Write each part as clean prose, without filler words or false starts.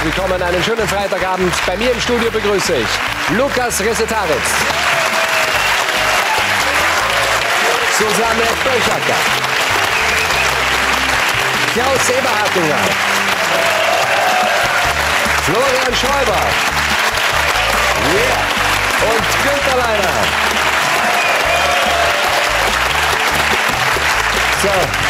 willkommen, einen schönen Freitagabend. Bei mir im Studio begrüße ich Lukas Resetaritz, Susanne Böchacker, Klaus Eberhardinger, Florian Schäuber und Günther Leiner. So.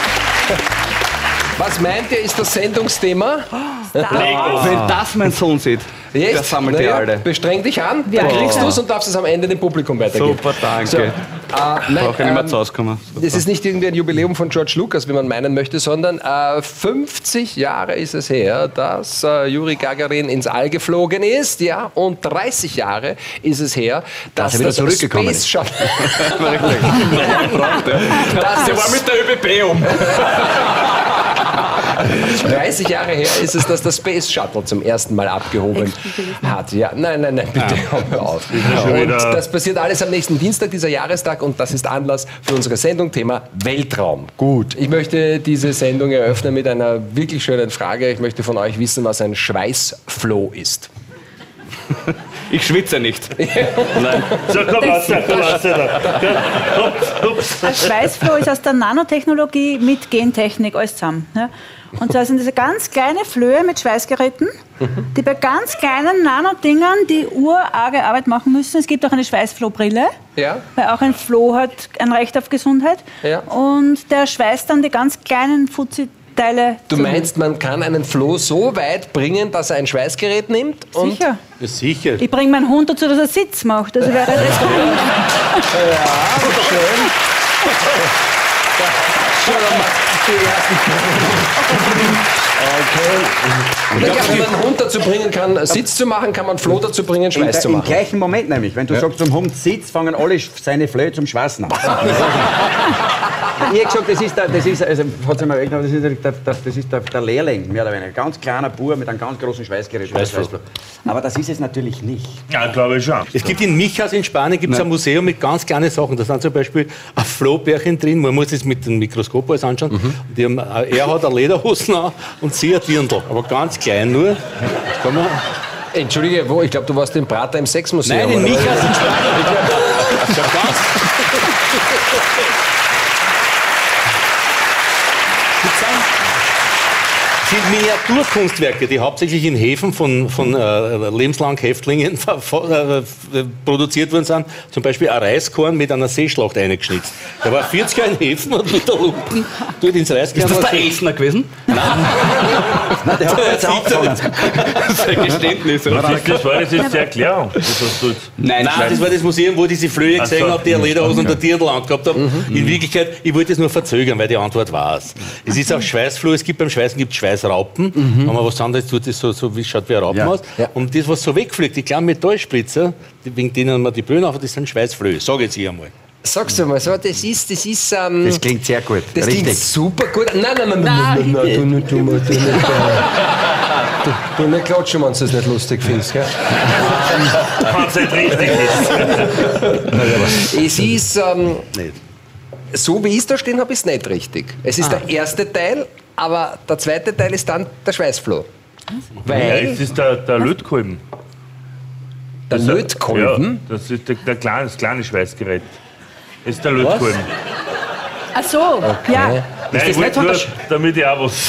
Was meint ihr, ist das Sendungsthema? Wenn das mein Sohn sieht, der sammelt die alle. Bestreng dich an, dann kriegst du es und darfst es am Ende dem Publikum weitergeben. Super, danke. So, Brauche ich nicht mehr zu auskommen. Das ist nicht irgendwie ein Jubiläum von George Lucas, wie man meinen möchte, sondern 50 Jahre ist es her, dass Juri Gagarin ins All geflogen ist, ja, und 30 Jahre ist es her, dass wieder das zurückgekommen Space Shuttle... Der war mit der ÖBB um. 30 Jahre her ist es, dass das Space Shuttle zum ersten Mal abgehoben hat. Ja, nein, bitte hör auf. Und das passiert alles am nächsten Dienstag, dieser Jahrestag, und das ist Anlass für unsere Sendung, Thema Weltraum. Gut, ich möchte diese Sendung eröffnen mit einer wirklich schönen Frage. Ich möchte von euch wissen, was ein Schweißfloh ist. Ich schwitze nicht. Nein. So, komm raus, Ein Schweißfloh ist aus der Nanotechnologie mit Gentechnik alles zusammen. Ja? Und zwar sind diese ganz kleine Flöhe mit Schweißgeräten, die bei ganz kleinen Nanodingern die urarge Arbeit machen müssen. Es gibt auch eine Schweißflohbrille, Ja. weil auch ein Floh hat ein Recht auf Gesundheit. Ja. Und der schweißt dann die ganz kleinen Fuzzi-Teile. Du meinst, man kann einen Floh so weit bringen, dass er ein Schweißgerät nimmt? Und Sicher. Ja, sicher. Ich bringe meinen Hund dazu, dass er Sitz macht. Also wäre das schön. Okay. Wenn man einen Hund dazu bringen kann, Sitz zu machen, kann man Floh dazu bringen, Schweiß zu Im machen. gleichen Moment nämlich, wenn du sagst, zum Hund sitzt, fangen alle seine Flöhe zum Schweißen an. Ich habe gesagt, das ist der Lehrling, mehr oder weniger. Ein ganz kleiner Bub mit einem ganz großen Schweißgerät. Aber das ist es natürlich nicht. Ja, glaube ich schon. Es gibt in Michas in Spanien gibt's ein Museum mit ganz kleinen Sachen. Da sind zum Beispiel ein Flohbärchen drin. Man muss es mit dem Mikroskop alles anschauen. Die haben, er hat eine Lederhosen an und sie ein Dirndl. Aber ganz klein nur. Das kann man. Entschuldige, wo? Ich glaube, du warst im Prater im Sexmuseum. Nein, in oder? Michas in Spanien. Ja, ganz. Das sind Miniaturkunstwerke, die hauptsächlich in Häfen von lebenslangen Häftlingen produziert worden sind. Zum Beispiel ein Reiskorn mit einer Seeschlacht eingeschnitzt. Da war 40 Jahre in Häfen und mit der Lumpen dort ins Reiskorn. Ist das der Esner gewesen? Nein, der hat jetzt angefangen. Sein Geständnis. Das war das jetzt die Erklärung. Das hast du jetzt. Nein, das war das Museum, wo ich diese Flöhe gesehen habe, die eine Lederhose und der Dirndl angehabt haben. In Wirklichkeit, ich wollte es nur verzögern, weil die Antwort war es. Es ist auch Schweißfloh, es gibt beim Schweißen Schweißraupen. Wenn man was anderes tut, das so wie schaut wie ein Raupen aus. Ja. Und das, was so wegfliegt, die kleinen Metallspritzer, wegen denen man die Böen auf, das sind Schweißflöhe. Sag jetzt ich einmal. Sagst du mal so, das klingt sehr gut. Das Richtig. klingt super gut. Nein, du nicht klatschen, wenn du es nicht lustig findest. Gell? Wenn es nicht richtig ist. Es ist, so wie ich es da stehen habe, ist es nicht richtig. Es ist der erste Teil, aber der zweite Teil ist dann der Schweißfloh. Ja, Weil es ist der Lötkolben. der Lötkolben... Ja, das ist das kleine Schweißgerät. Das ist der Lötkolben. Ach so, ja. Nein, ich wollte nur, damit ich auch was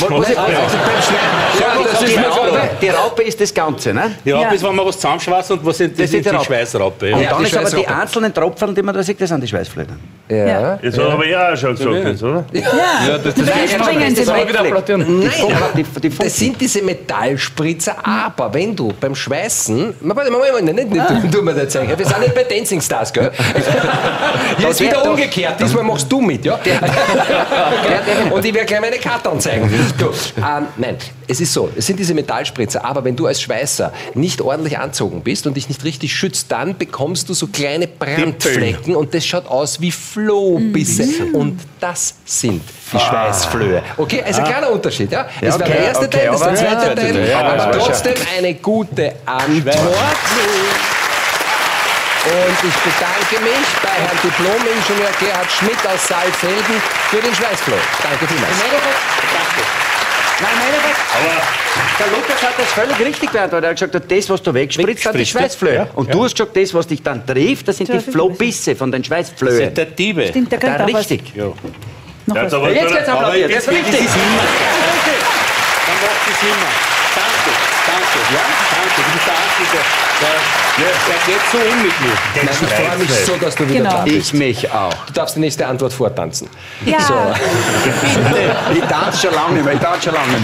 Die Raupe ist das Ganze, ne? Die Raupe Ja. ist, wenn man was zusammenschweißt und was sind, das ist ist die die Raupe. Schweißraupe. Und Ja. dann die ist aber die Schweißraupe. einzelnen Tropfen, die man da sieht, das sind die Schweißflöhe. Ja. Jetzt hat aber ja auch schon gesagt, jetzt, oder? Ja, das Springen Sie das mal. wieder applaudieren. Nein, aber die das sind diese Metallspritzer, aber wenn du beim Schweißen... Nicht, tu mir das zeigen. Wir sind nicht bei Dancing Stars, gell? Jetzt wieder umgekehrt, diesmal machst du mit, ja? Und ich werde gleich meine Karte anzeigen. Du, nein, es ist so, es sind diese Metallspritzer, aber wenn du als Schweißer nicht ordentlich anzogen bist und dich nicht richtig schützt, dann bekommst du so kleine Brandflecken und das schaut aus wie Flohbisse. Und das sind die Schweißflöhe. Okay, also ein kleiner Unterschied, ja? Das war der erste Teil, das ist der zweite Teil, aber trotzdem eine gute Antwort. Und ich bedanke mich bei Herrn Diplom-Ingenieur Gerhard Schmidt aus Saalfelden für den Schweißfloh. Danke vielmals. Nein, der Lukas hat das völlig richtig beantwortet. Er hat gesagt, das, was du wegspritzt, sind die Schweißflöhe. Ja. Und du hast gesagt, das, was dich dann trifft, das sind die Flohbisse von den Schweißflöhen. Das sind der Diebe. Stimmt, der Da kriegt auch was. richtig. Ja. Noch was. aber Jetzt geht's applaudiert, das ist richtig. Dann macht es immer. Danke. Ja, danke. Du bist der Einzige. Der geht so um mit mir. Nein, ich freue mich so, dass du wieder Genau. da bist. Ich mich auch. Du darfst die nächste Antwort vortanzen. Ja, Ich tanze schon lange nicht mehr. Leider.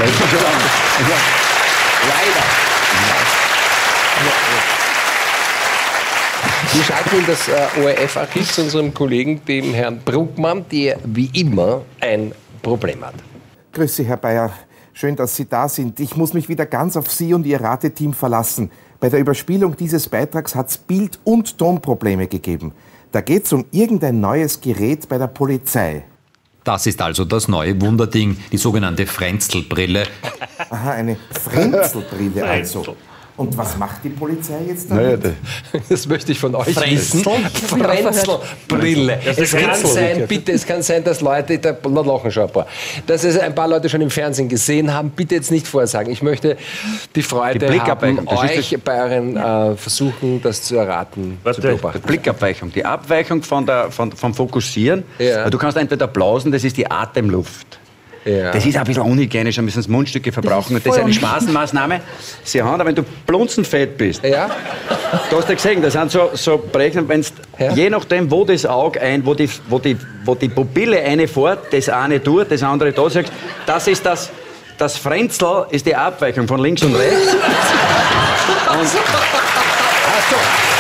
Wir schalten in das ORF-Archiv zu unserem Kollegen, dem Herrn Bruckmann, der wie immer ein Problem hat. Grüß Sie, Herr Bayer. Schön, dass Sie da sind. Ich muss mich wieder ganz auf Sie und Ihr Rateteam verlassen. Bei der Überspielung dieses Beitrags hat es Bild- und Tonprobleme gegeben. Da geht es um irgendein neues Gerät bei der Polizei. Das ist also das neue Wunderding, die sogenannte Frenzelbrille. Aha, eine Frenzelbrille also. Und was macht die Polizei jetzt damit? Das möchte ich von euch wissen. Frenzelbrille. Es kann sein, dass Leute, da lachen schon ein paar, dass es ein paar Leute schon im Fernsehen gesehen haben. Bitte jetzt nicht vorsagen. Ich möchte die Freude haben, euch bei euren Versuchen, das zu erraten, zu beobachten. Blickabweichung. Die Abweichung vom Fokussieren. Ja. Du kannst entweder blausen, das ist die Atemluft. Ja. Das ist auch ein bisschen unhygienisch, ein bisschen Mundstücke verbrauchen. Und das ist eine Spaßenmaßnahme. Sie haben, wenn du blunzenfett bist, Ja? du hast ja gesehen, das sind so Prägnen, wenn's je nachdem, wo das Auge wo die Pupille eine fährt, das eine tut, das andere da, sagst, das ist das Frenzel ist die Abweichung von links und rechts. Und hast du.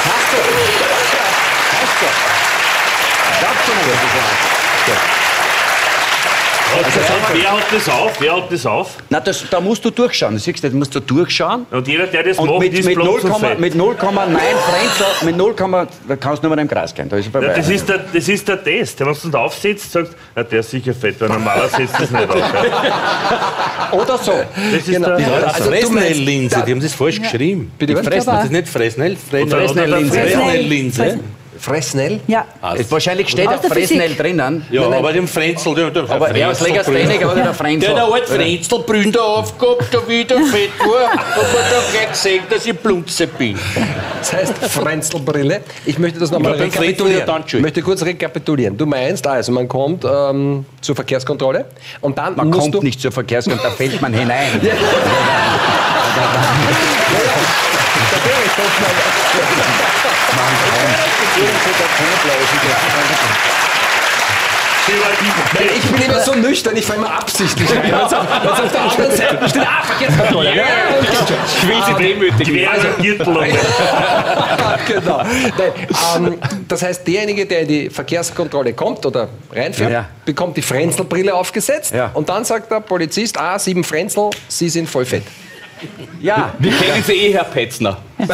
Wer hat das auf? Na, da musst du durchschauen. Das siehst du, da musst du durchschauen. Und jeder, der das Und macht, mit ist 0,9 blutzenfett. Frenzel, mit 0, da kannst du nur mal im Kreis gehen. Da ist er vorbei. Ja, das ist der Test. Wenn du da aufsetzt, sagst na, der ist sicher fett, weil normaler setzt das nicht auf. Oder so. Das ist der, Also Fresnel-Linse, die haben das falsch geschrieben. Bitte was? Fresnel, das ist nicht Fresnel. Fresnel-Linse. Fresnel-Linse. Fresnel? ja. Wahrscheinlich steht Aus auch der Fresnel Physik. drinnen. Ja, aber dem Frenzel, Aber er als Legastheniker hat der Frenzel. Der alte Frenzelbrünn da aufgehabt, da wieder fett war, hat man da gleich gesehen, dass ich Blutze bin. Das heißt Frenzelbrille. Ich möchte das nochmal Ja, beim Frenzel rekapitulieren. ja dann schon. Ich möchte kurz rekapitulieren. Du meinst also, man kommt zur Verkehrskontrolle und dann Man musst kommt du... nicht zur Verkehrskontrolle, da fällt man hinein. Ich bin immer so nüchtern, ich fahre immer absichtlich rein. Also auf der anderen Seite steht, Verkehrskontrolle. Ja, Ich will sie demütigen. quer Gürtel. genau. Nein, das heißt, derjenige, der in die Verkehrskontrolle kommt oder reinfährt, Ja. bekommt die Frenzelbrille aufgesetzt Ja. und dann sagt der Polizist, 7 Frenzel, Sie sind voll fett. Ja, Wir kennen sie Herr Petzner. So,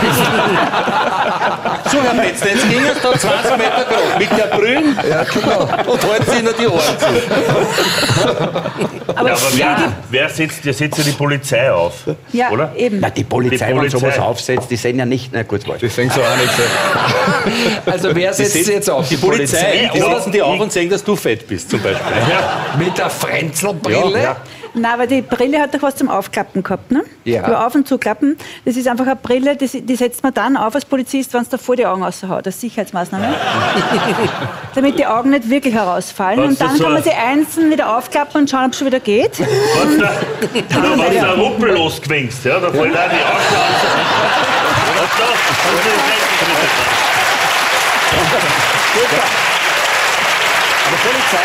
Herr Metzner, jetzt ging es da 20 Meter groß mit der Brünn und halten Sie noch die Ohren zu. Aber, Wer setzt ja die Polizei auf? ja, oder? eben. na, die Polizei, wenn Polizei. sowas aufsetzt, die sehen ja nicht, na gut, Das sehen so auch nicht so. Also wer setzt sie jetzt auf? Die Polizei, die Ja. lassen die auf und sehen, dass du fett bist, zum Beispiel. Mit der Frenzelbrille? Ja. Nein, aber die Brille hat doch was zum Aufklappen gehabt, ne? Ja. Über Auf- und Zuklappen. Das ist einfach eine Brille, die setzt man dann auf als Polizist, wenn es da vor die Augen raushaut, als Sicherheitsmaßnahme. Damit die Augen nicht wirklich herausfallen. Was Und dann das so kann man ein- sie einzeln wieder aufklappen und schauen, ob es schon wieder geht. Wenn du der Ruppel losgewinkst, ja, da fällt auch die Augen Aber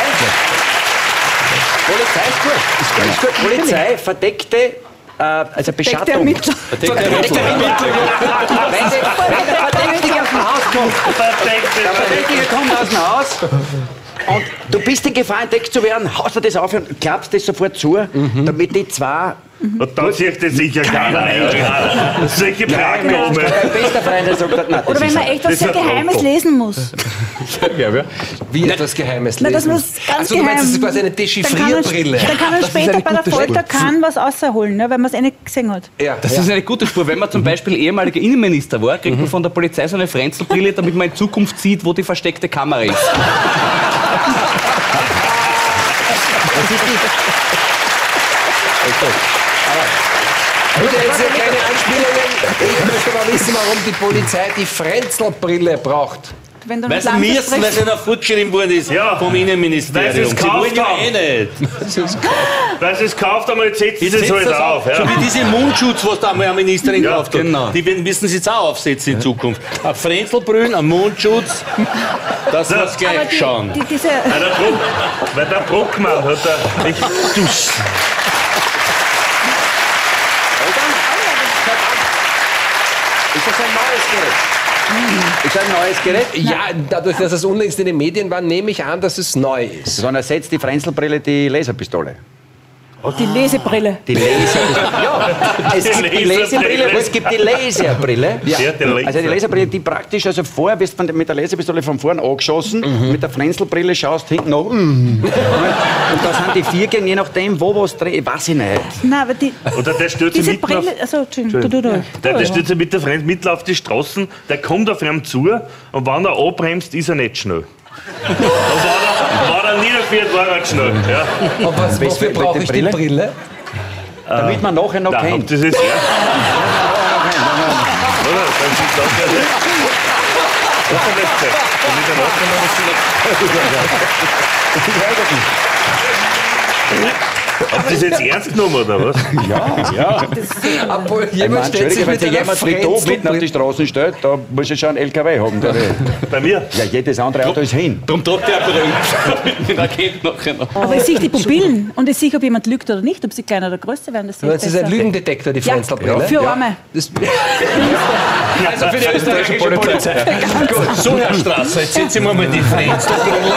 Polizei ist gut. Ist gut. Polizei, verdeckte also Beschattung. Der Ermittler. Verdeckte Ermittlung. Wenn der Verdächtige aus dem Haus kommt, der Verdächtige kommt aus dem Haus und du bist in Gefahr, entdeckt zu werden, haust du das auf und klappst das sofort zu, damit die zwei... Und dann sieht das sicher keiner. Solche Fragen Mein bester Freund der sagt, nein, Oder das wenn ist man echt was das sehr ist ein Geheimes Auto. lesen muss. Wie etwas Geheimes Na, das lesen. muss ganz Also du meinst, das ist quasi eine Dann Dechiffrierbrille. kann man später bei der Folter was rausholen, ne, weil man es eh nicht gesehen hat. Ja, Das ist eine gute Spur. Wenn man zum Beispiel ehemaliger Innenminister war, kriegt man von der Polizei so eine Frenzelbrille, damit man in Zukunft sieht, wo die versteckte Kamera ist. Bitte jetzt hier keine Anspielungen. Ich möchte mal wissen, warum die Polizei die Frenzelbrille braucht. Wenn du Weil mit sie Land müssen, weil sprichst. sie noch fortgeschrieben worden ist Ja. vom Innenministerium. Weil sie es Sie gekauft wollen ja haben. nicht. Weil sie es gekauft haben, jetzt setzen sie Jetzt es setzt halt das auf. So Ja. wie diese Mundschutz, was da einmal eine Ministerin Ja, gekauft hat. genau. Die müssen sie jetzt auch aufsetzen in Zukunft. Ein Frenzelbrüllen, ein Mundschutz, dass wir es Aber gleich schauen. diese, Weil der Bruckmann hat da. Ist das ein neues Gerät? Ist ein neues Gerät? Ja, dadurch, dass es unlängst in den Medien war, nehme ich an, dass es neu ist. Sondern ersetzt die Frenzelbrille die Laserpistole. die Lesebrille. Die Laserbrille. Ja, es gibt die Laserbrille und es gibt die Laserbrille. Ja, die Laser. Also die Laserbrille, die praktisch, also vorher wirst du mit der Laserpistole von vorn angeschossen, mit der Frenzelbrille schaust hinten nach. Und da sind die Viergänge, je nachdem, wo was dreht, weiß ich nicht. Nein, aber die, Oder der stellt sich diese mitten auf, Brille, also Entschuldigung, du durch. der stellt sich mit der Freund mitten auf die Straßen, der kommt auf ihm zu und wenn er anbremst, ist er nicht schnell. Und war er niedergeführt, war er schnell. Ja. Aber wofür mit brauche der ich die Brille? Brille? Damit man nachher noch Nein, kennt. das ist ja. Oder? Dann sieht das ja nicht. Das ist nicht so. Damit er Habt ihr das jetzt ernst genommen, oder was? Ja. Obwohl, Ich jemand meine, stellt sich Entschuldigung, wenn mit sich einer jemand friedhof mitten auf die Frenzelbrille... Straßen stellt, da muss ich schon einen LKW haben. Bei mir? Ja, jedes andere Auto ist hin. Darum tragt er berühmt. Man kennt nachher noch. Aber ich sehe die Pupillen und ich sehe, ob jemand lügt oder nicht, ob sie kleiner oder größer werden. Das sehe ich Das ist ein besser. Lügendetektor, die Ja, Frenzelbrille. für Arme. Das, also für die österreichische Polizei. Gut, so, Herr Strasser, jetzt setzen wir mal die Frenzelbrille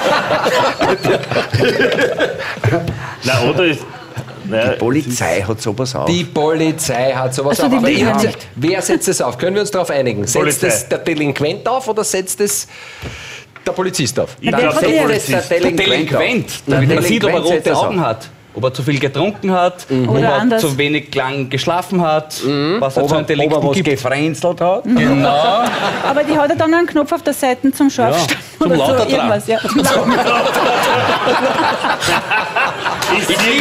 auf. Nein, oder ist. Die Polizei hat sowas auf. Die Polizei hat sowas Also die auf. Aber lügen ihr- nicht. wer setzt es auf? Können wir uns darauf einigen? Setzt Polizei. es der Delinquent auf oder setzt es der Polizist auf? Ich wer glaub, der kontrolliert? Polizist. Der Delinquent, damit man sieht, ob er Delinquent setzt rote das Augen hat. Ob er zu viel getrunken hat, ob Oder er anders. zu wenig lang geschlafen hat, was er Ob zu er, einem Delikt ob er was gibt. gefrenzelt hat. Genau. Aber die hat ja dann einen Knopf auf der Seite zum Scharfstellen zum oder so lauter dran. irgendwas. Ja. Ich sehe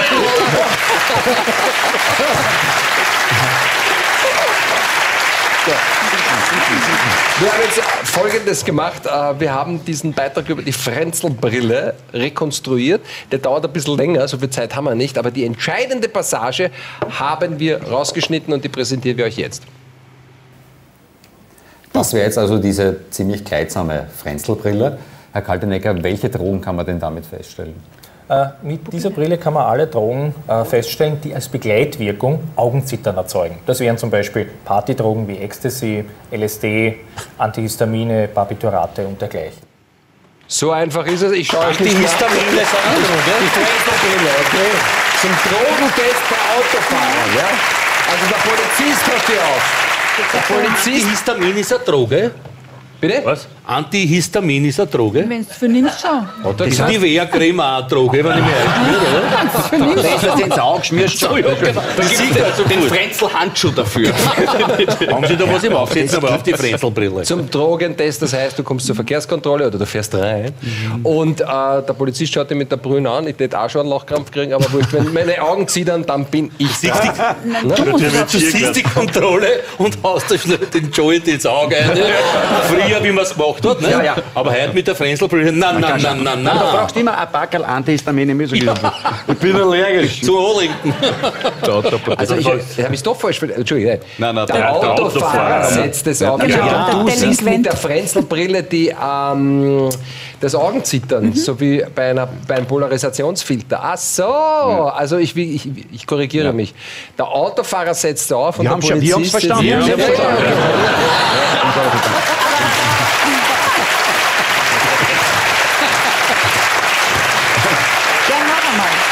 Wir haben jetzt Folgendes gemacht. Wir haben diesen Beitrag über die Frenzelbrille rekonstruiert. Der dauert ein bisschen länger, so viel Zeit haben wir nicht. Aber die entscheidende Passage haben wir rausgeschnitten und die präsentieren wir euch jetzt. Das wäre jetzt also diese ziemlich kleidsame Frenzelbrille. Herr Kaltenecker, welche Drogen kann man denn damit feststellen? Mit dieser Brille kann man alle Drogen feststellen, die als Begleitwirkung Augenzittern erzeugen. Das wären zum Beispiel Partydrogen wie Ecstasy, LSD, Antihistamine, Barbiturate und dergleichen. So einfach ist es. Ich schaue euch Die nicht Histamine sind Die Frenzelbrille, okay? Zum Drogentest bei Autofahrern, ja? Also der Polizist hat die auf. Der Polizist... Antihistamin ist eine Droge. Bitte? Was? Antihistamin ist eine Droge. Wenn du es vernimmst, schon. Oder? Das ist die Wehrcreme auch eine Droge, wenn ich mir einschmiere, Das, was du ins Auge schmierst, schon. oder? Da gibt es den Frenzel-Handschuh dafür. Haben Sie da was im Aufsetzen, aber auf die Frenzelbrille? Zum Drogentest, das heißt, du kommst zur Verkehrskontrolle oder du fährst rein und der Polizist schaut dich mit der Brühe an. Ich hätte auch schon einen Lachkrampf kriegen, aber wurscht, wenn meine Augen zittern, dann bin ich da. Du siehst die Kontrolle und haust da schnell den Joint ins Auge rein. Früher, wie man es gemacht hat. Ne? Ja, ja. Aber heute mit der Frenzelbrille, nein. Du brauchst immer ein Packerl Antihistamine. Ich bin allergisch. Zu Anlenken. Also ich habe es doch falsch verstanden. Entschuldigung. Nein, Der der Autofahrer Autofahrer, setzt es auf. Genau, Ja, der du siehst Delinquent. mit der Frenzelbrille das Augenzittern, so wie bei einem Polarisationsfilter. Ach so, also ich korrigiere mich. Der Autofahrer setzt auf und Wir der haben schon- Polizist... wir haben's verstanden. Ja, Wir haben's verstanden. Ja, noch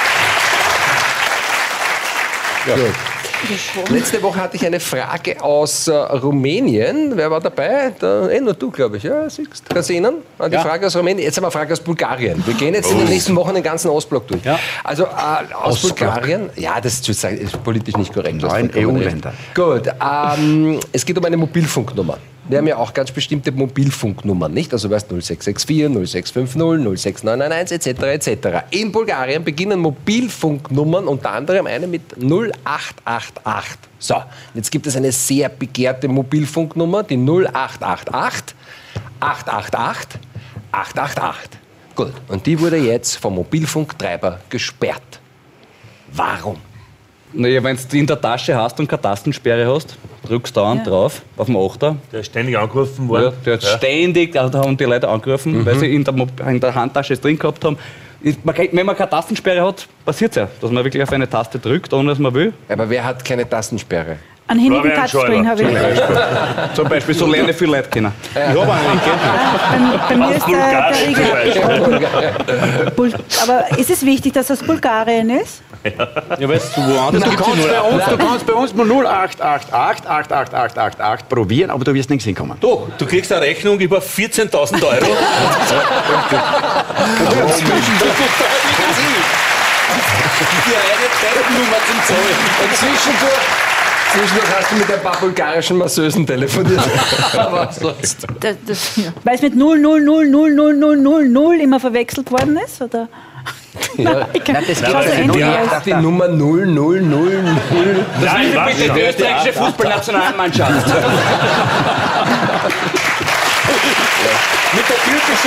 einmal. Gut. Letzte Woche hatte ich eine Frage aus Rumänien. Wer war dabei? Nur du, glaube ich. Ja, siehst du. Kannst du erinnern an die Frage aus Rumänien? Jetzt haben wir eine Frage aus Bulgarien. Wir gehen jetzt in den nächsten Wochen den ganzen Ostblock durch. Ja. Also aus Bulgarien, ja, das ist politisch nicht korrekt. 9 EU-Länder. Gut, es geht um eine Mobilfunknummer. Die haben ja auch ganz bestimmte Mobilfunknummern, nicht? Also weißt 0664, 0650, 06991 etc. etc. In Bulgarien beginnen Mobilfunknummern unter anderem eine mit 0888. So, jetzt gibt es eine sehr begehrte Mobilfunknummer, die 0888 888 888. Gut, und die wurde jetzt vom Mobilfunktreiber gesperrt. Warum? Naja, wenn du in der Tasche hast und keine Tastensperre hast, drückst du dauernd drauf, auf den Achter. Der ist ständig angerufen worden. Ja, der hat ständig, da haben die Leute angerufen, weil sie in der Handtasche es drin gehabt haben. Wenn man keine Tastensperre hat, passiert es ja, dass man wirklich auf eine Taste drückt, ohne dass man will. Aber wer hat keine Tastensperre? Einen hinnigen Touchscreen habe ich. Zum Beispiel, so lernen viele Leute kennen. Ich habe einen Bei mir ist der Riegel. Aber ist es wichtig, dass das Bulgarien ist? Ja, weißt du, woanders Du kannst bei uns mal 0888 888 probieren, aber du wirst nichts hinkommen. Doch, du kriegst eine Rechnung über 14.000 €. Die reine Trepennummer zum Zoll. Und zwischendurch hast du mit ein paar bulgarischen Masseusen telefoniert. Aber sonst. Weil es mit 0000000 immer verwechselt worden ist, oder? Ja. Die Nummer 0000. Das ist bitte die österreichische Fußballnationalmannschaft. Mit der türkischen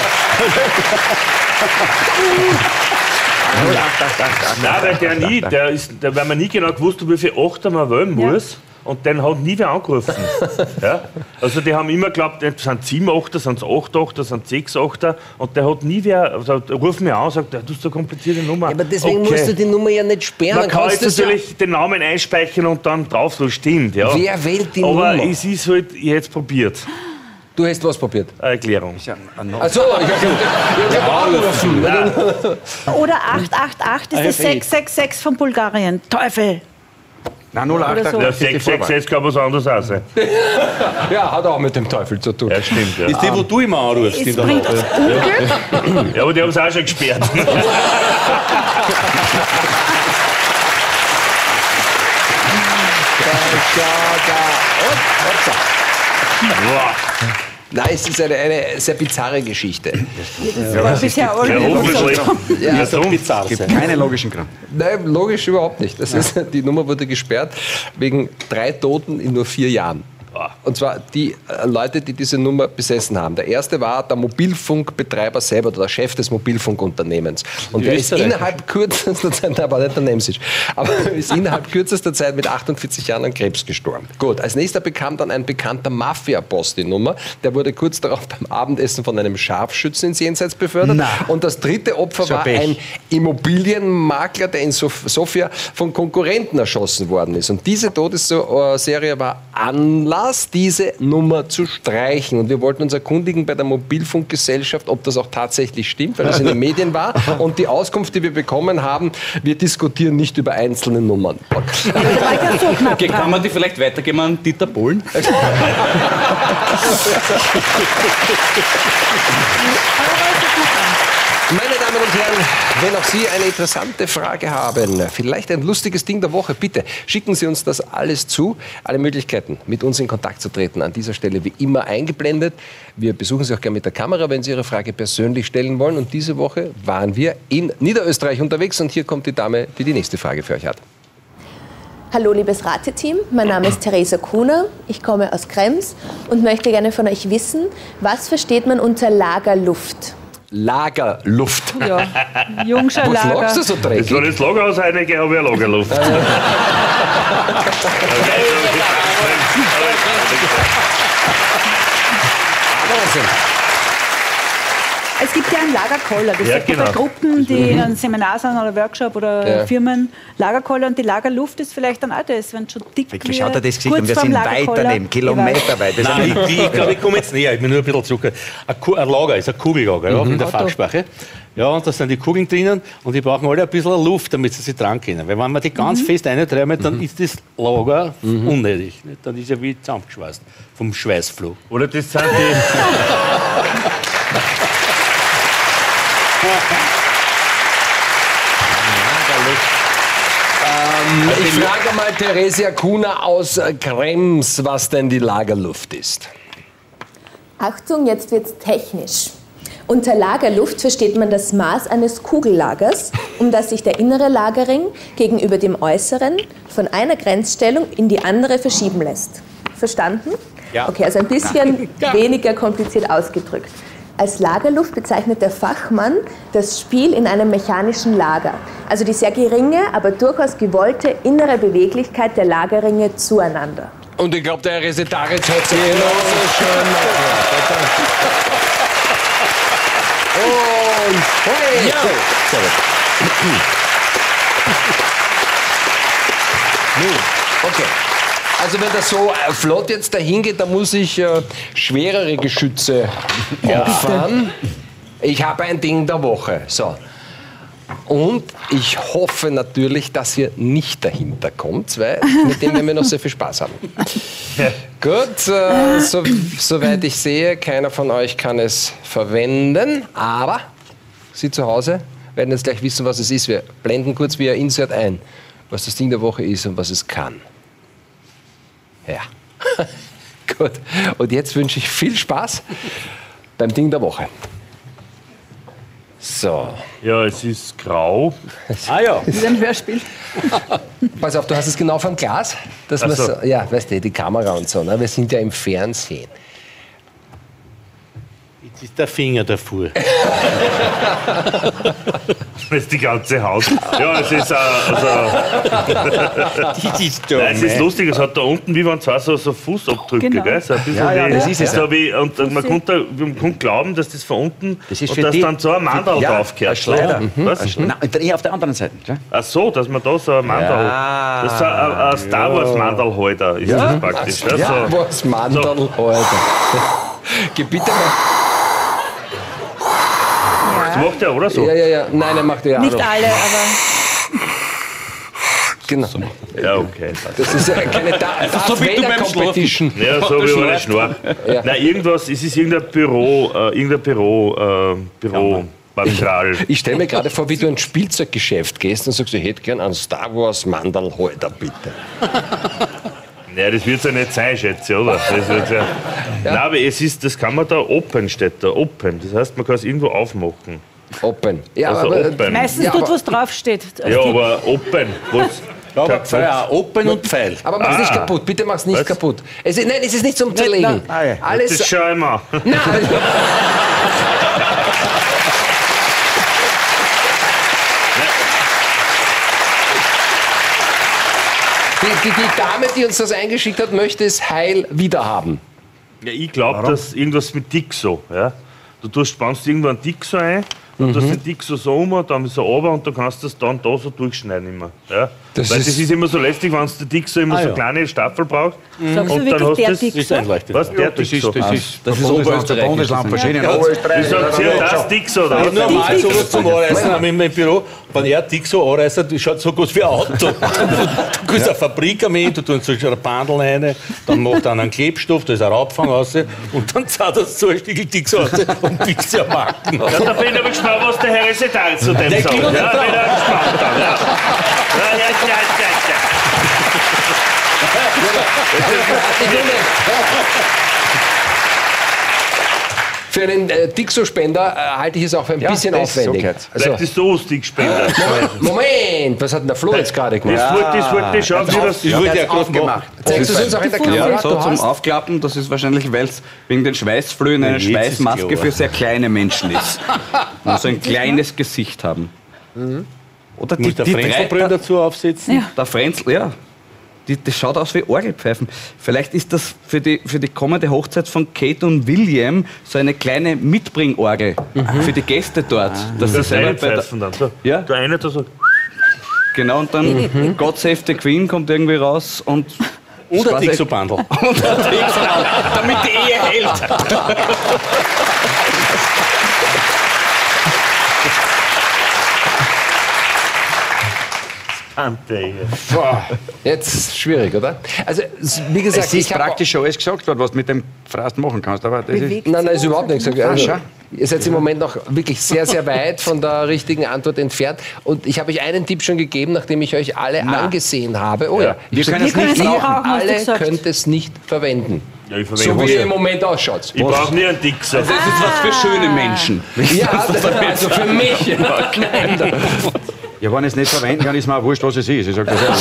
Nein, weil weil man nie genau gewusst, wie viel Achter man wählen muss. Und den hat nie wer angerufen. Ja? Also die haben immer geglaubt, das sind 7 Achter, sind es 8 Achter, sind es 6 Achter. Und der hat nie wer, also ruft mich an und sagt, du hast eine komplizierte Nummer. Ja, aber deswegen musst du die Nummer ja nicht sperren. Man kann jetzt natürlich den Namen einspeichern und dann drauf, so stimmt. Ja. Wer wählt die Nummer? Aber es ist halt jetzt probiert. Du hast was probiert? Eine Erklärung. Achso, ich habe angerufen. Oder 888 ist das 666 von Bulgarien. Teufel! Nein, 0888. Der 666 kann was anderes auch sein. Ja, hat auch mit dem Teufel zu tun. Ja, stimmt. Ja. Ist die, wo du immer anrufst? Es bringt uns Unglück. Ja, aber die haben es auch schon gesperrt. Nein, es ist eine sehr bizarre Geschichte. Das war bisher Ja, so bizarr. Es gibt keine logischen Gründe. Nein, logisch überhaupt nicht. Das ist, die Nummer wurde gesperrt wegen 3 Toten in nur 4 Jahren. Und zwar die Leute, die diese Nummer besessen haben. Der erste war der Mobilfunkbetreiber selber, oder der Chef des Mobilfunkunternehmens. Und der ist innerhalb kürzester Zeit, aber nicht der Nemsisch, aber ist innerhalb kürzester Zeit mit 48 Jahren an Krebs gestorben. Gut, als nächster bekam dann ein bekannter Mafia-Boss die Nummer. Der wurde kurz darauf beim Abendessen von einem Scharfschützen ins Jenseits befördert. Und das dritte Opfer war ein Immobilienmakler, der in Sofia von Konkurrenten erschossen worden ist. Und diese Todesserie war Anlass, diese Nummer zu streichen. Und wir wollten uns erkundigen bei der Mobilfunkgesellschaft, ob das auch tatsächlich stimmt, weil das in den Medien war. Und die Auskunft, die wir bekommen haben, wir diskutieren nicht über einzelne Nummern. Okay, kann man die vielleicht weitergeben an Dieter Bohlen? Meine Damen und Herren, wenn auch Sie eine interessante Frage haben, vielleicht ein lustiges Ding der Woche, bitte schicken Sie uns das alles zu. Alle Möglichkeiten, mit uns in Kontakt zu treten, an dieser Stelle wie immer eingeblendet. Wir besuchen Sie auch gerne mit der Kamera, wenn Sie Ihre Frage persönlich stellen wollen. Und diese Woche waren wir in Niederösterreich unterwegs und hier kommt die Dame, die die nächste Frage für euch hat. Hallo liebes Rateteam, mein Name ist Theresa Kuhner, ich komme aus Krems und möchte gerne von euch wissen, was versteht man unter Lagerluft? Lagerluft. Ja, Jungscher Was Lager. lachst du so dreckig? Das war das Lagerhaus einige, habe ich eine Lagerluft. Es gibt ja einen Lagerkoller. Das Ja, sagt man genau. bei Gruppen, die in einem Seminar sind oder Workshop oder Firmen. Lagerkoller und die Lagerluft ist vielleicht dann auch das, wenn es schon dick wird. Schaut dir das Gesicht kurz an, wir vorm sind Lagerkoller. weiter neben, kilometerweit. Nein, ich glaube, ich komme jetzt näher. Ich bin nur ein bisschen zurück. Ein Lager ist ein Kugellager, ja, in der Fachsprache. Ja, und da sind die Kugeln drinnen und die brauchen alle ein bisschen Luft, damit sie sich dran können. Weil wenn man die ganz fest eintreiben, dann ist das Lager unnötig. Nicht? Dann ist ja wie zusammengeschweißt vom Schweißfloh. Oder das sind die... Ich frage mal Theresia Kuhner aus Krems, was denn die Lagerluft ist. Achtung, jetzt wird's technisch. Unter Lagerluft versteht man das Maß eines Kugellagers, um das sich der innere Lagerring gegenüber dem äußeren von einer Grenzstellung in die andere verschieben lässt. Verstanden? Ja. Okay, also ein bisschen weniger kompliziert ausgedrückt. Als Lagerluft bezeichnet der Fachmann das Spiel in einem mechanischen Lager. Also die sehr geringe, aber durchaus gewollte innere Beweglichkeit der Lagerringe zueinander. Und ich glaube, der Resetaritz hat sich genauso schön und hey! Ja. Sehr gut. Okay. Also wenn das so flott jetzt dahin geht, dann muss ich schwerere Geschütze opfern. Ich habe ein Ding der Woche. So. Und ich hoffe natürlich, dass ihr nicht dahinter kommt, weil mit dem werden wir noch sehr viel Spaß haben. Gut, soweit ich sehe, keiner von euch kann es verwenden, aber Sie zu Hause werden jetzt gleich wissen, was es ist. Wir blenden kurz via Insert ein, was das Ding der Woche ist und was es kann. Ja, gut. Und jetzt wünsche ich viel Spaß beim Ding der Woche. So. Ja, es ist grau. Ah ja. Das ist ein Hörspiel. Pass auf, du hast es genau vom Glas. Dass Ach so. Ja, weißt du, die Kamera und so. Ne? Wir sind ja im Fernsehen. Jetzt ist der Finger davor. Das ist die ganze Haut. Ja, es ist es ist lustig, es hat da unten, wie wenn zwei so Fußabdrücke, Genau. gell? So ein bisschen das ist es. so wie, und man konnte glauben, dass das von unten Das ist und für dass die- dann so ein Mandal Ja, draufgehört. ein Schleier. Was? Na, auf der anderen Seite. Klar. Ach so, dass man da so ein Mandal hat. Das ist so ein Star Wars Mandalhalter, ist das praktisch. Ja, Ja, so. was Mandel, Alter. Geh bitte mal. Das macht er, oder so? Ja. Nein, er macht ja auch Nicht noch. alle, aber Genau. Ja, okay. Das ist ja keine Darth Vader Competition. Ja, so wie eine Schnorr. Ja. Nein, irgendwas, es ist irgendein Büromaterial. Ich stelle mir gerade vor, wie du in ein Spielzeuggeschäft gehst und sagst, ich hätte gern einen Star Wars Mandalhalter, bitte. Nein, das wird ja nicht sein, schätze ich, oder? Das wird's ja. Nein, aber das kann man da open, steht da, open. Das heißt, man kann es irgendwo aufmachen. Open. Ja, Also aber, open. meistens Ja, tut, aber- was draufsteht. Ja, aber open. Was? Aber ja, Open und Pfeil. aber mach's nicht kaputt, bitte mach's nicht Was? kaputt. Nein, es ist nicht zum Zerlegen. ja. Alles. Das schau ich mal. Nein. Die Dame, die uns das eingeschickt hat, möchte es heil wiederhaben. Ja, ich glaube, dass irgendwas mit Dixo. Ja? Spannst irgendwo einen Dixo ein, und tust den Dixo so um, dann so runter und dann kannst du das dann da so durchschneiden immer. Ja? Das Weil ist- das ist immer so lästig, wenn du den Dixo immer so kleine Staffel brauchst. Sagst du Und dann wirklich hast der das- Dixo? ist ein leichtes. Was? Der Dixo? Das ist Oberösterreich, Bundesland verschiedene Ich sag dir, das Dixo da. Ich habe normal sowas zum Anreißen haben in meinem Büro. Wenn er Dixo anreißt, das schaut so gut wie ein Auto. Du gehst eine Fabrik am Ende, du tust so ein Bandel rein, dann macht er einen Klebstoff, da ist ein Raubfang raus und dann zahlt er so ein Stück Dixo raus und biegt sie am Marken. Ja, da bin ich aber gespannt, was der Herr Resetaritz zu dem sagt. Ja, bin ich gespannt dann. Ja. Für einen Dixo-Spender halte ich es auch für ein bisschen aufwendig. Vielleicht ist so Stickspender. Moment, was hat denn der Flo jetzt gerade gemacht? Das wollte ich schauen, wie das Ich wollte ja gerade gemacht. Zeigst du es uns auch in der Kamera? Ja, so Du zum hast- Aufklappen, das ist wahrscheinlich, weil es wegen den Schweißflöhen eine Jetzt ist Schweißmaske klar. für sehr kleine Menschen ist. Und so ein kleines Gesicht haben. Oder Muss der Frenzelbrille dazu aufsetzen? Der Frenzel, ja. Das schaut aus wie Orgelpfeifen. Vielleicht ist das für die kommende Hochzeit von Kate und William so eine kleine Mitbringorgel für die Gäste dort. Dass sie Das selber eine pfeifen dann. So. Ja. Der eine da so. Genau, und dann God Save the Queen kommt irgendwie raus und Und ein quasi- Dixo-Bandel. und der Dixo, damit die Ehe hält. Ante. Jetzt schwierig, oder? Also, wie gesagt, Es ist ich hab- praktisch schon alles gesagt worden, was du mit dem Frast machen kannst. Aber das ist, Bewegt Nein, sich ist überhaupt nichts. Also, schau. ihr seid im Moment noch wirklich sehr, sehr weit von der richtigen Antwort entfernt. Und ich habe euch einen Tipp schon gegeben, nachdem ich euch alle angesehen habe. Oh ja, Wir ich hab können gesagt, es nicht ihr brauchen, hast du alle gesagt. könnt es nicht verwenden. Ja, ich So wie ihr im Moment ausschaut. Ich brauche nie einen Dixer. Also das ist was für schöne Menschen. Ja, also für mich. Nein. Ja, wenn ich es nicht verwenden kann, ist mir auch wurscht, was es ist. Ich sag das ehrlich.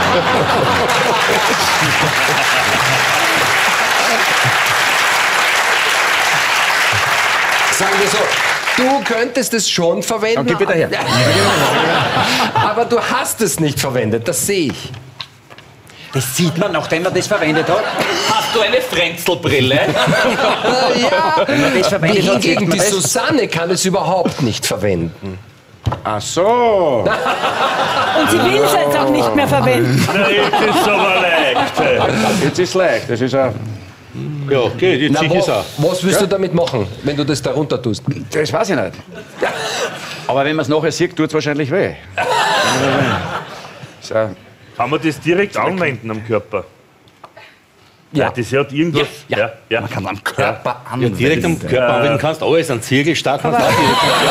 Sagen wir so, du könntest es schon verwenden. Gib bitte her. Aber du hast es nicht verwendet, das sehe ich. Das sieht man, nachdem man das verwendet hat. Hast du eine Frenzelbrille? Ja. Wenn man das verwendet hat, sieht Hingegen man die das. Susanne kann es überhaupt nicht verwenden. Ach so. Und sie will es jetzt auch nicht mehr verwenden. Na, jetzt ist aber leicht. Jetzt ist es leicht. Das ist ein. Ja, geht, jetzt sicher ist auch. Was willst du damit machen, wenn du das da runter tust? Das weiß ich nicht. Aber wenn man es nachher sieht, tut es wahrscheinlich weh. So. Kann man das direkt anwenden am Körper? Ja. Das hat irgendwas. Ja. Man kann am Körper Ja, anwenden. direkt am Körper anwenden kannst, alles an Zirkelstab kannst du auch direkt am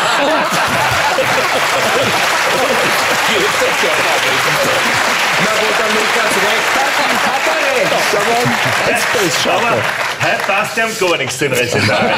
Na, wo der Lukas recht hat er recht. Aber heute passt ihm gar nichts, den Resident.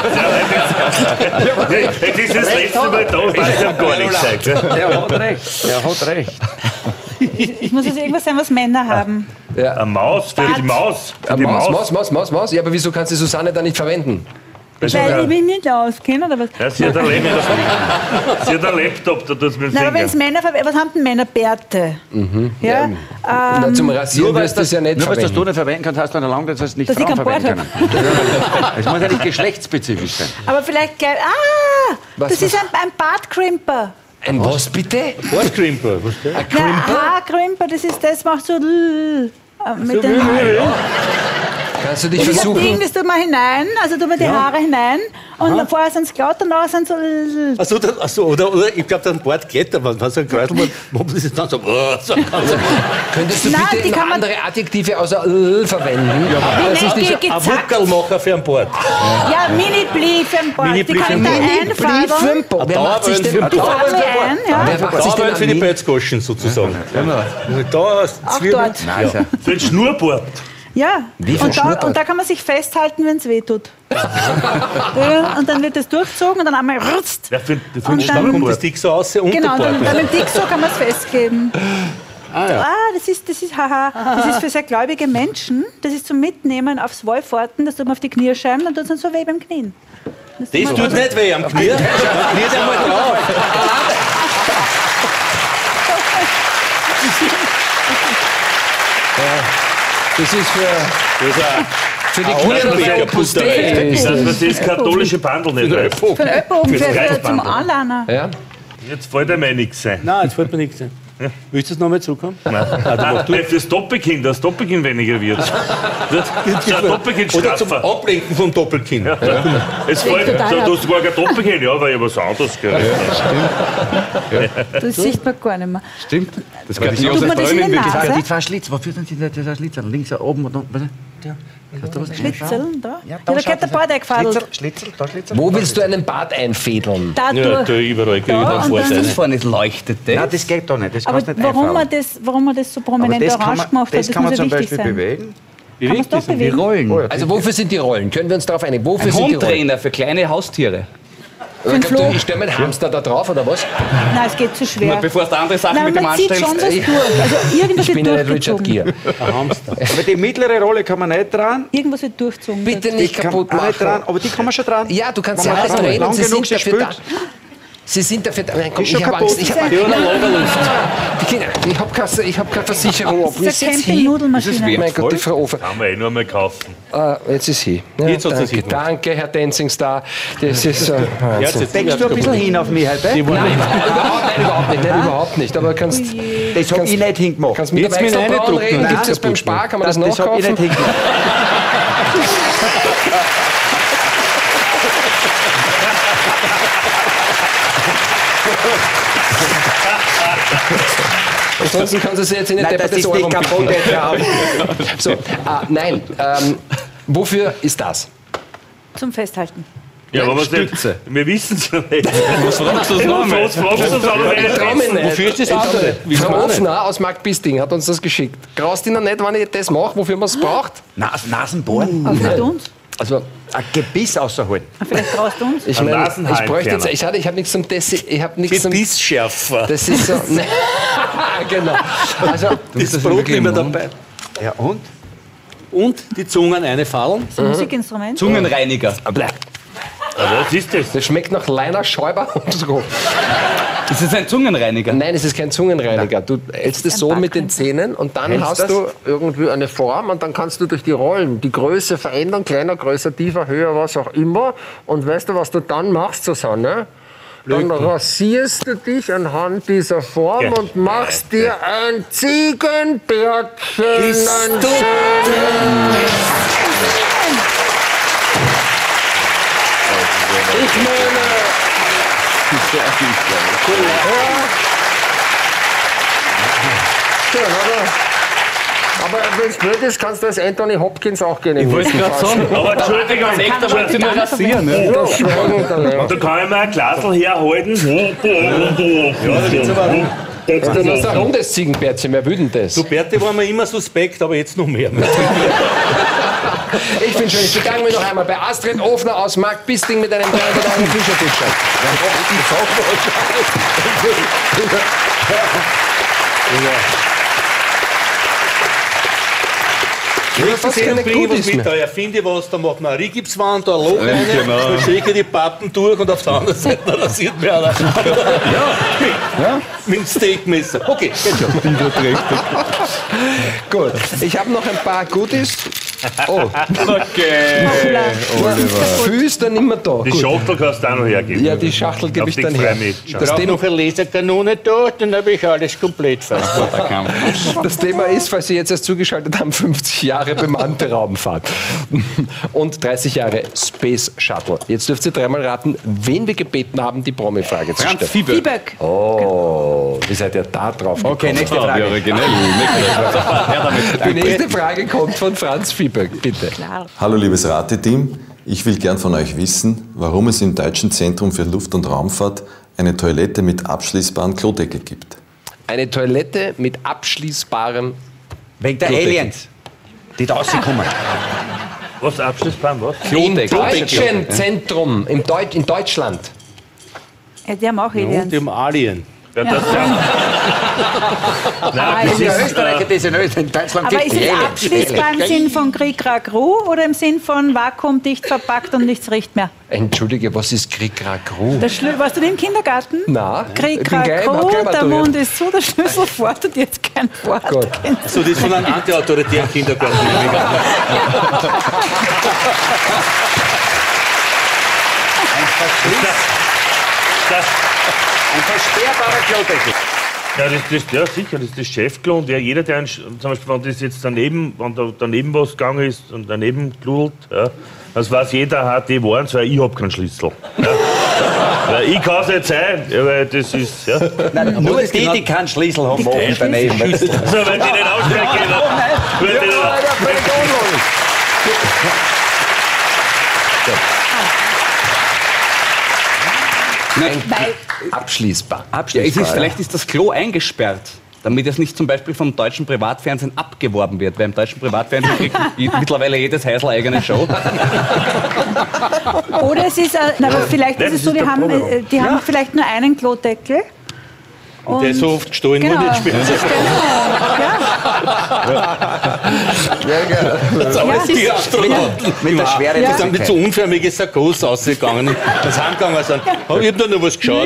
Jetzt ist das letzte Mal da, passt ihm gar nichts. Er hat recht. Er hat recht. Es muss also irgendwas sein, was Männer haben. Ja. Eine Maus, für die Maus. Für die Maus. Ja, aber wieso kannst du Susanne da nicht verwenden? Weil ich mich nicht auskenne, oder was? Ja, sie hat einen Laptop, da tut es mit dem Nein, aber wenn es Finger. Männer verwenden, was haben denn Männer? Bärte. Ja? Na, zum Rasieren wirst du es ja nicht Nur weil verwenden. du nicht verwenden kannst, heißt du noch lange, dass es nicht Dass ich Frauen keinen verwenden Bart können. Es muss ja nicht geschlechtsspezifisch sein. Aber vielleicht gleich. Was, Das ist ein Bartkrimper. Ein was bitte? Wortkrimper. Was ist das? Ja, Haarkrimper, das ist das, macht so mit den Kannst du dich Das ist das Ding, versuchen? das tut man hinein, also tut man die Haare hinein und vorher sind es glatt und nachher sind so. Achso, oder ich glaube, dann Bart Kletter, wenn so ein Kreuzl macht, man das dann so. Könntest du Nein, die bitte kann noch man- andere Adjektive außer verwenden? Nein, Ein gezackt. Wuckerlmacher für einen Bart. Ja, Mini-Pli für den Bart. Die Mini-Pli kann ich für da den einfadeln. Wer macht sich denn Die fadel ich ein, ja. Wer macht sich Da denn für die an Pelzgoschen sozusagen. Da Auch dort. Für den Schnurrbart. Ja, Wie viel und da, Schnurrbart? und da kann man sich festhalten, wenn es weh tut. Ja, und dann wird das durchgezogen und dann einmal rutzt. Ja, für den Und Kommt das Schnurrbart. Dick so raus, Genau, Unterbart. dann mit dem Dick so kann man es festgeben. Das ist für sehr gläubige Menschen, das ist zum Mitnehmen aufs Wallfahrten, das tut man auf die Kniescheiben, dann tut es dann so weh beim Knien. Das tut nicht weh am Knie. Knie einmal drauf. Das ist für die Ohrenbecher Knie. Dass man das katholische Bandel nicht weiß. Für den Ellbogen, Fürs zum Greifband. Anlernen. Ja? Jetzt fällt einem nichts sein. Nein, jetzt fällt mir nichts ein. Willst du es nochmal zukommen? Nein, fürs Doppelkinn, dass Doppelkinn weniger wird. Das ist ein Doppelkinn Oder zum straffer. Ablenken vom Doppelkinn. Es fällt, total so, ab. du hast gar kein Doppelkinn, ja, weil ich was anderes gehört. Das sieht man gar nicht mehr. Stimmt. Das kann Tut man das in die Nase? Die zwei Schlitz, wofür sind die zwei Schlitz? Links oben und unten. Hast du was Schlitzeln, da? Ja, da geht der Bart eingefadelt. Schlitzel, da Schlitzel. Wo willst du einen Bart einfädeln? Ja, Dadurch. da überall. Geh Da dann und vorne dann- Das rein. vorne leuchtet das. Nein, das geht doch nicht. Das Aber kannst du nicht warum einfahren. man das so Aber prominent das kann orange man, gemacht hat, das das kann man muss ja zum wichtig Beispiel sein. bewegen. Wie Kann man es doch wichtig sind die bewegen? Rollen? Oh ja, Also wofür sind die Rollen? Können wir uns darauf einigen? Wofür Ein sind die Rollen? Hundtrainer für kleine Haustiere. Für den Floh. Ich stelle meinen Hamster da drauf, oder was? Nein, es geht zu schwer. Bevor du andere Sachen Nein, mit dem man zieht schon anstellst. was durch. Also irgendwas Ich bin ja wird nicht Richard durchgezogen. Gere. Aber die mittlere Rolle kann man nicht dran. Irgendwas wird durchgezogen. Bitte Die nicht kann kaputt man auch nicht dran, machen. aber die kann man schon dran. Ja, du kannst Wenn sie man alle dran drehen lang und sie genug sind dafür da. gespült. Sie sind dafür da. Mein Gott, Ist schon ich habe kaputt. Angst. Ich habe keine Versicherung ab. Wie Das ist ist eine jetzt hier? Camping-Nudelmaschine. Mein Gott, die Frau Ofer. Kann man nur mal kaufen. Jetzt ist sie. Ja, Jetzt hat sie danke, sie. danke, Herr Dancing Star. Das ist Wahnsinn. Denkst du ein bisschen hin auf mich heute? Nein, überhaupt nicht. Nein, überhaupt nicht. Aber kannst Das habe ich nicht hingemacht. kannst mit der Jetzt mit Weichselbraun reindrucken. reden. Nein, Gibt es das beim Spar? Kann man das Das habe ich nachkaufen? nicht hingemacht. Ansonsten kannst du sie jetzt in den Nein, Deppert das des ist nicht Ohren kaputt. binden. jetzt hör auf. So, nein. Wofür ist das? Zum Festhalten. Ja, aber Stütze. Wir wissen es ja nicht. Was fragst du noch einmal? Was fragst du aber nicht? Wofür ist das andere? Frau Offner aus Markt Bisting hat uns das geschickt. Graust Ihnen nicht, wenn ich das mache, wofür man es braucht? Nasenbohren? Aber vielleicht uns. Also, Ein Gebiss rausholen. Vielleicht traust du uns. ich Ein meine, Nasenhaar ich bräuchte jetzt, entfernen. ich habe nichts zum ich habe nichts zum Gebissschärfer. Das ist so. Ne, genau. Also, Das Brot nicht mehr dabei. Ja, und? Und die Zungen eine fallen. Das ist ein Musikinstrument. Zungenreiniger. Was ist das? das schmeckt nach Leiner Schäuber und so. Ist es ein Zungenreiniger? Nein, es ist kein Zungenreiniger. Du hältst es so mit den Zähnen und dann Hältst hast das? du irgendwie eine Form und dann kannst du durch die Rollen die Größe verändern, kleiner, größer, tiefer, höher, was auch immer. Und weißt du, was du dann machst, Susanne? Dann rasierst du dich anhand dieser Form Ja. und machst dir ein Ziegenbärtchen. Ein Ich meine, schön, oder? Aber wenn es blöd ist, kannst du als Anthony Hopkins auch gehen. Ich wollte gerade sagen. Aber Entschuldigung, Da wollte ich nur rasieren. Ne? Das Schweigen der und da kann ich mir ein Glasl herhalten. Du hast ein rundes Ziegenbärtchen, wer will denn das? Du, Berti, war mir immer suspekt, aber jetzt noch mehr. Ich bin schön, ich bedanke mich noch einmal bei Astrid Ofner aus Markt Bisting mit einem 300 € Fischergutschein. Nächstes keine Jahr bringe ich was Goodies mit, da erfinde ich was, da macht man eine Rigipswand, da ein Loch rein, da schicke die Pappen durch und auf der anderen Seite rasiert mir einer. Mit dem Steakmesser. Okay, geht schon. Gut, ich habe noch ein paar Goodies. Oh, Okay. Füß dann immer da. Die Gut. Schachtel kannst du auch noch hergeben. Ja, die Schachtel gebe ich Auf dann dich her. freu mich schon. Das Ich Thema, noch eine Laserkanone da, dann habe ich alles komplett fast. das Thema ist, falls Sie jetzt erst zugeschaltet haben, 50 Jahre bemannte Raumfahrt und 30 Jahre Space Shuttle. Jetzt dürft ihr dreimal raten, wen wir gebeten haben, die Promi-Frage zu Franz stellen. Fieber. Feedback. Oh, wie seid ihr da drauf gekommen? Okay, nächste Wie Frage. originell. Her damit. Die nächste Frage kommt von Franz Fieber, bitte. Hallo liebes Rateteam, ich will gern von euch wissen, warum es im Deutschen Zentrum für Luft- und Raumfahrt eine Toilette mit abschließbaren Klodeckel gibt. Eine Toilette mit abschließbarem Wegen der Klodeckel. Aliens, die da rauskommen. Was abschließbar, was? Im Deutschen Zentrum, in Deutschland. Ja, die haben auch Aliens. Dem Alien. Ja, das Nein, das Die ist, Österreicher, die sind in Deutschland Aber gibt ist die es Aliens. abschließbar im Sinn von Krieg, Krag, Ruh oder im Sinn von vakuumdicht verpackt und nichts riecht mehr? Entschuldige, was ist Krieg, Ruh? Warst du denn im Kindergarten? Na, Krieg, ich bin Krag, gleich- hab Ruh, gleich der maturiert. Mund ist zu, der Schlüssel fort und jetzt kein Wort. Gut. So, das ist von einem antiautoritären Kindergarten. Ein versperrbarer Klodeckel. ja, sicher, das ist das Chefklo. Und jeder, der zum Beispiel, wenn das jetzt daneben, wenn da daneben was gegangen ist und daneben kludelt, ja, das weiß jeder, hat die waren, weil ich habe keinen Schlüssel. Ja. Weil ich kann es nicht sein, ja, weil das ist. Ja. Nein, nur die keinen Schlüssel haben, machen daneben. Also, wenn die nicht aussteigen können. Wenn die nicht- Abschließbar. Ja, vielleicht ist das Klo eingesperrt, damit es nicht zum Beispiel vom deutschen Privatfernsehen abgeworben wird. Weil im deutschen Privatfernsehen kriegt mittlerweile jedes Häusl eine eigene Show. Oder es ist, aber vielleicht Nein, ist es das so, ist die der haben, Proberaum. die haben vielleicht nur einen Klodeckel. Und der ist so oft gestohlen Genau. worden, jetzt spielen sie. Mit der Schwere Die des sind mit so unförmige Sarkos ausgegangen. Das heimgegangen sind. Ich hab da noch was geschaut.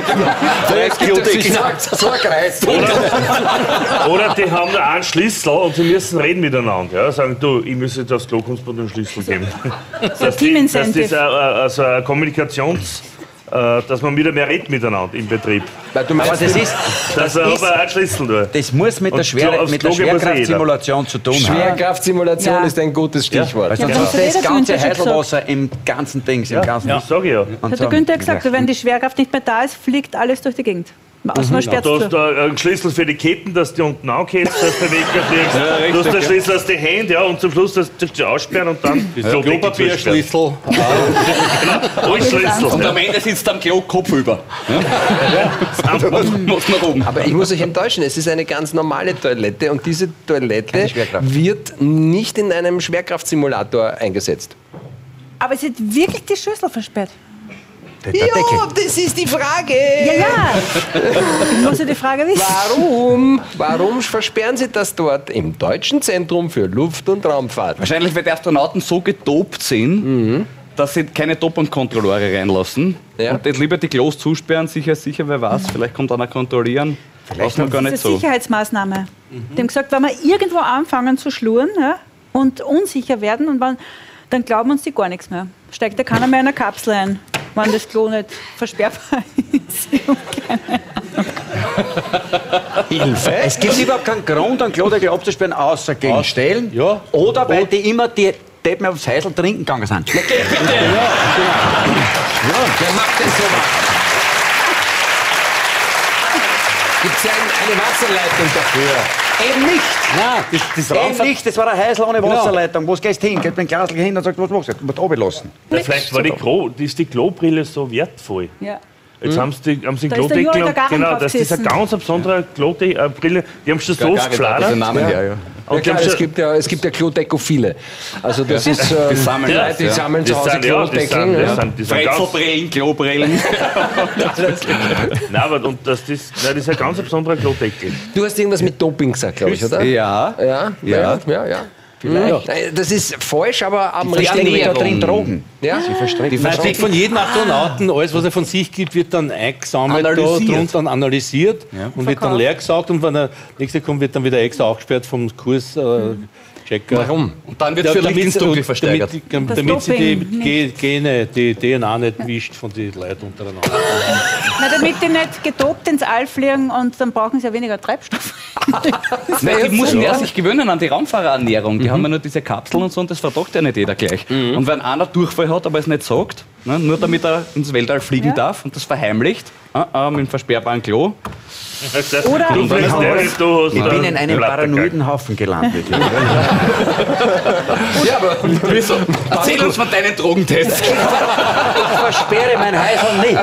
So ein Kreis. Oder die haben nur einen Schlüssel und sie müssen reden miteinander. Ja? Sagen, du, ich muss jetzt aufs Klo, kannst du mir den Schlüssel geben. Das ist also eine Kommunikations... dass man wieder mehr redet miteinander im Betrieb. Weil du meinst, Aber das ist, Das ist ein Schlüssel. Du. das muss mit der, Und aufs mit der Klo gehen muss Schwerkraftsimulation zu tun haben. Schwerkraftsimulation Ja. ist ein gutes Stichwort. Weil sonst Ja, ist das das hat ganze jeder Günther schon Heidelwasser im ganzen Ding. Im ganzen Das sage ich ja. Und Hat so. der Günther gesagt, wenn die Schwerkraft nicht mehr da ist, fliegt alles durch die Gegend. Außerdem sperrt Du hast da einen Schlüssel für die Ketten, dass du unten angehst, dass du wegkriegst. Du hast den Schlüssel aus den Händen, ja, und zum Schluss dass du dich aussperren und dann das Klopapierschlüssel. Genau, alles Schlüssel. Und am Ende sitzt am Klo Kopf über. Aber ich muss euch enttäuschen, es ist eine ganz normale Toilette und diese Toilette wird nicht in einem Schwerkraftsimulator eingesetzt. Aber es ist wirklich die Schüssel versperrt. Ja, das ist die Frage. Ja. Ich muss ja die Frage wissen. Warum versperren Sie das dort im Deutschen Zentrum für Luft- und Raumfahrt? Wahrscheinlich, weil die Astronauten so gedopt sind, dass sie keine Dopingkontrolleure reinlassen. Ja. Und nicht lieber die Klos zusperren, sicher, wer weiß. Vielleicht kommt einer kontrollieren. Vielleicht noch gar nicht Das ist so. eine Sicherheitsmaßnahme. Die haben gesagt, wenn wir irgendwo anfangen zu schluren, ja, und unsicher werden, und dann glauben uns die gar nichts mehr. Steigt da keiner mehr in eine Kapsel ein, wenn das Klo nicht versperrbar ist. Hilfe. Es gibt überhaupt keinen Grund, einen Klodeckel abzusperren, außer gegen Stellen. Ja. Oder weil die immer die Deppen aufs Häusl trinken gegangen sind. Wer macht denn sowas? Gibt es ja eine Wasserleitung dafür? Eben nicht. Nein, das nicht. Das war ein Häusl ohne Wasserleitung. Wo gehst du hin? Geht mit dem Glasl hin und sagt, was machst du? Du musst runterlassen. Ja, vielleicht war die Klobrille so wertvoll. Ja. Jetzt haben sie den Da ist der Klodeckel Juri und Gagarin genau, drauf das ist eine gesessen. ganz besondere Brille. Die haben schon so oft gefladert. Ja, klar, es gibt ja Klodekophile. Also das ist die sammeln die sammeln zu Hause Klodeckel. Brezelbrillen, Klobrillen. Nein, aber das ist ein ganz besonderer Klodeckel. Du hast irgendwas mit Doping gesagt, glaube ich, oder? Ja. Vielleicht. Das ist falsch, aber am richtigen Weg. Da drin Drogen. Ja? Man kriegt von jedem Astronauten, alles, was er von sich gibt, wird dann eingesammelt, dann analysiert und wird dann leer gesaugt. Und wenn der nächste kommt, wird dann wieder extra aufgesperrt vom Kurschecker. Warum? Und dann wird für Licht ins Dunkel versteigert. Damit sie die Gene, die DNA nicht wischt von den Leuten untereinander. Na, damit die nicht gedopt ins All fliegen und dann brauchen sie ja weniger Treibstoff. Nein, die müssen ja sich gewöhnen an die Raumfahrerernährung. Die haben ja nur diese Kapseln und so und das verdacht ja nicht jeder gleich. Und wenn einer Durchfall hat, aber es nicht sagt, ne, nur damit er ins Weltall fliegen darf und das verheimlicht, mit einem versperrbaren Klo. Oder ich bin in einem paranoiden Haufen gelandet. Ja, aber wieso? Erzähl uns von deinen Drogentests. Ich versperre mein Häusl nicht.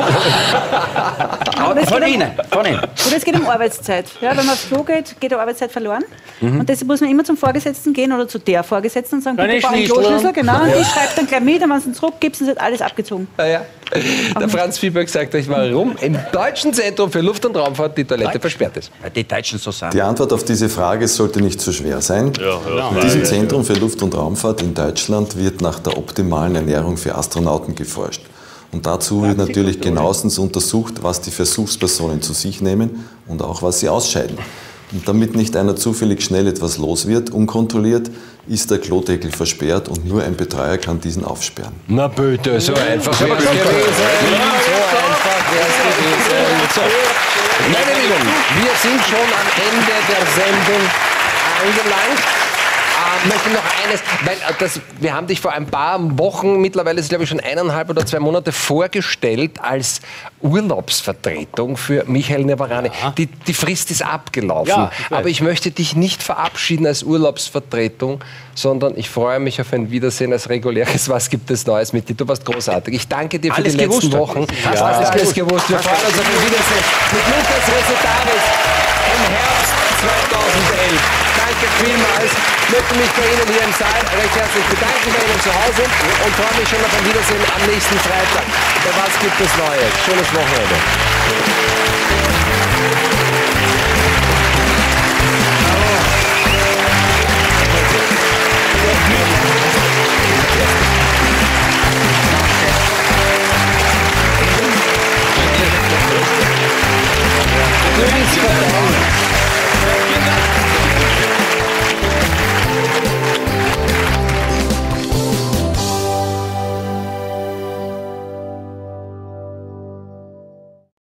Von Ihnen. Oder es geht um Arbeitszeit. Ja, wenn man aufs Klo geht, geht die Arbeitszeit verloren. Und deshalb muss man immer zum Vorgesetzten gehen oder zu der Vorgesetzten und sagen, bitte brauche einen Kloschlüssel. Genau, und die schreibt dann gleich mit, und wenn sie ihn zurückgibt, ist alles abgezogen. Ja. Der Franz Fieberg sagt euch, warum im Deutschen Zentrum für Luft- und Raumfahrt die Toilette versperrt ist. Die Deutschen so sagen. Die Antwort auf diese Frage sollte nicht so schwer sein. In diesem Zentrum für Luft- und Raumfahrt in Deutschland wird nach der optimalen Ernährung für Astronauten geforscht. Und dazu wird natürlich genauestens untersucht, was die Versuchspersonen zu sich nehmen und auch was sie ausscheiden. Und damit nicht einer zufällig schnell etwas los wird, unkontrolliert, ist der Klodeckel versperrt und nur ein Betreuer kann diesen aufsperren. Na bitte, so einfach wäre es gewesen. So, meine Lieben, wir sind schon am Ende der Sendung angelangt. Möchte noch eines, weil wir haben dich vor ein paar Wochen, mittlerweile ist es glaube ich schon 1,5 oder 2 Monate vorgestellt als Urlaubsvertretung für Michael Nevarani. Die Frist ist abgelaufen, aber ich möchte dich nicht verabschieden als Urlaubsvertretung, sondern ich freue mich auf ein Wiedersehen als reguläres Was gibt es Neues mit dir. Du warst großartig. Ich danke dir für die letzten Wochen. Du hast alles gewusst. Wir freuen uns auf ein Wiedersehen mit Lukas Resetaris im Herbst 2011. Danke vielmals. Ich möchte mich bei Ihnen hier im Saal recht herzlich bedanken, bei Ihnen zu Hause und freue mich schon auf ein Wiedersehen am nächsten Freitag. Bei Was gibt es Neues? Schönes Wochenende. Du bist verdammt.